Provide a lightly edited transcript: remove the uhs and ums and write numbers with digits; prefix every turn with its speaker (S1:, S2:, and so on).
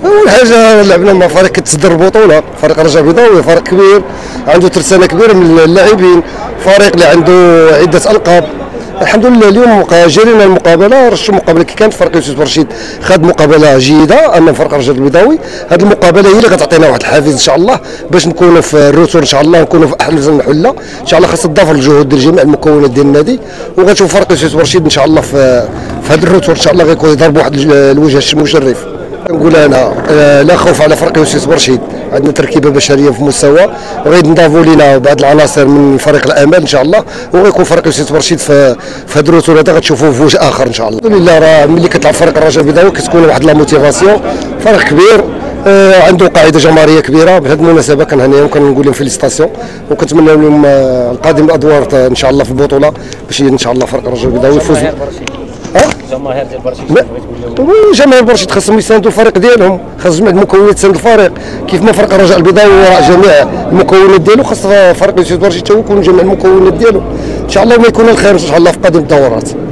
S1: اول حاجه لعبنا مع فريق كتصدر البطوله، فريق رجاء بيضاوي، فريق كبير عنده ترسانه كبيره من اللاعبين، فريق اللي عنده عده القاب. الحمد لله اليوم جرينا المقابله، رشوا مقابله كي كانت فريق يوسف برشيد خد مقابله جيده امام فريق رجاء البيضاوي. هذه المقابله هي اللي غتعطينا واحد الحافز ان شاء الله باش نكونوا في الروتور ان شاء الله، نكونوا في احسن الحله ان شاء الله. خاص تضاف الجهود ديال جميع المكونات ديال النادي، وغنشوف فريق يوسف برشيد ان شاء الله في هذا الروتور ان شاء الله غيكون يضرب واحد الوجه مشرف. نقول انا لا خوف على فريق يوسف برشيد، عندنا تركيبه بشريه في مستوى، وغادي نضافوا لينا بعض العناصر من فريق الامال ان شاء الله، وغيكون فريق يوسف برشيد في هذا الروتور هذا غتشوفوه في وجه اخر ان شاء الله. الحمد لله راه ملي كتلعب فريق الرجاء البيضاوي كتكون واحد لا موتيفاسيون، فريق كبير عنده قاعده جماهيريه كبيره. بهذه المناسبه كنهنيهم وكنقول لهم فيليسيتاسيون، وكنتمنى لهم القادم الادوار ان شاء الله في البطوله باش ان شاء الله فريق الرجاء البيضاوي يفوز.
S2: جماهير ديال برشيد
S1: جماهير برشيد خاصهم يساندوا الفريق ديالهم، خاص جميع المكونات تساند الفريق كيف ما فريق الرجاء البيضاوي وراء جميع المكونات ديالو، خاص فريق يوسف برشيد حتى هو يكون جميع المكونات ديالو ان شاء الله، وما يكون الخير ان شاء الله في قادم الدورات.